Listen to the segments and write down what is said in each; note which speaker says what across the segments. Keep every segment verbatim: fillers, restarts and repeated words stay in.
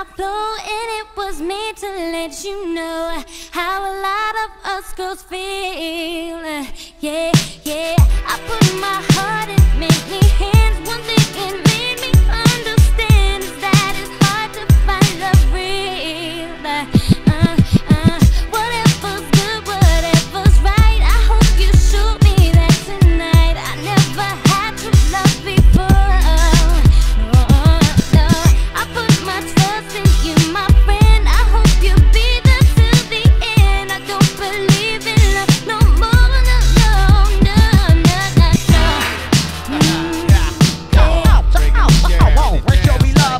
Speaker 1: flow, and it was meant to let you know how a lot of us girls feel. Yeah, yeah. I put my heart in many hands. One thing it made me understand is that it's hard to find love real. Uh, uh, whatever's good, whatever's right. I hope you show me that tonight. I never had to love before. No, no. I put my trust in you, my friend. I hope you'll be there till the end. I don't believe in love no more. No, no, no, no, no, no. Mm, yeah.
Speaker 2: Show me love.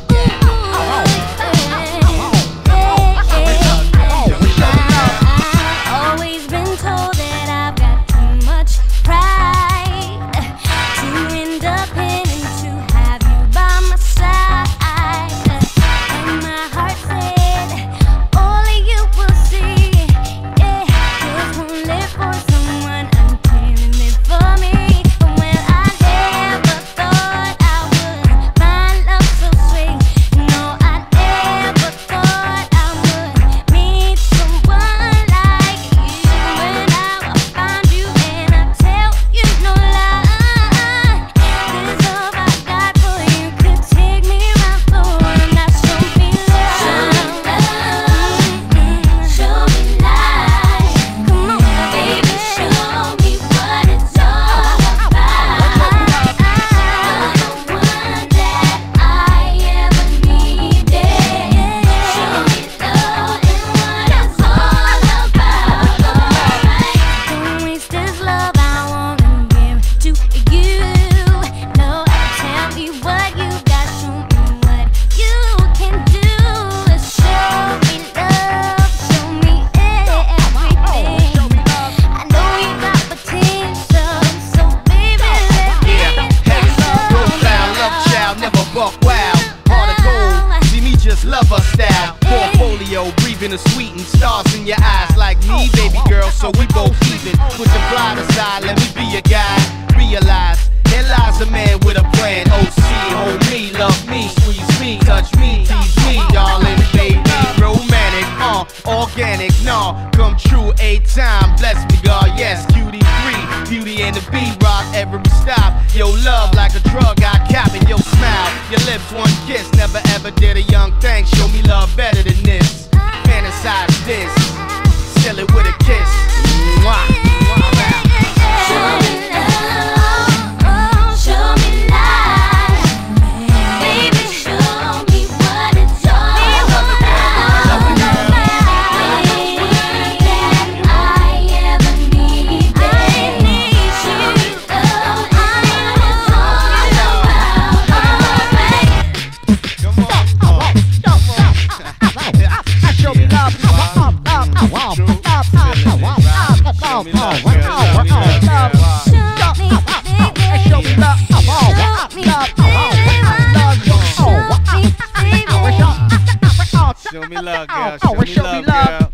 Speaker 1: I've always been told that I've got too much pride, too independent to have you by my side. And my heart said, all of you will see, yeah, just won't live for someone until it for me. But when I never thought I would find love so sweet, no, I never thought I would meet someone like you. When I found you, and I tell you no lie, this love I got for you could take me right for one. Now show me love, show me life. Come on, baby, show me what it's all about. You're the one that I ever needed. Show me love and what it's all about. Alright, don't waste this love I wanna give to you. No, tell me what you got, show me what you can do. Show me love, show me everything. I know you got potential, so baby, let me
Speaker 2: Hey, profile, love child, never buck wild. Heart of gold, see me just love her style. Portfolio, breathing the sweet and stars in your eyes like me, baby girl, so we both even. Put the pride aside, let me be your guy. Realize, there lies a man with a plan. O C, hold me, love me, squeeze me, touch me, tease me, darling, baby. Romantic, uh, organic, nah, come true, eight time. Bless me, God, yes, cutie free, beauty and the B-rock, every stop. Yo, love like a drug, I cap it, yo, smile. Your lips, one kiss, never ever did a young thing. Show me love better than this. Fantasize this, seal it with a kiss. Mwah.
Speaker 1: show me love, show me life. Baby, show me what it's all about. You're the one that I ever needed. Show me love and what it's all about.
Speaker 2: Come on, come on.
Speaker 3: Show me love, love, love, love, love, love,
Speaker 2: Show me love,
Speaker 3: love,
Speaker 2: girl, show me love,
Speaker 3: love,
Speaker 2: girl.
Speaker 3: show me love,
Speaker 2: Show me love, girl, show me love, girl.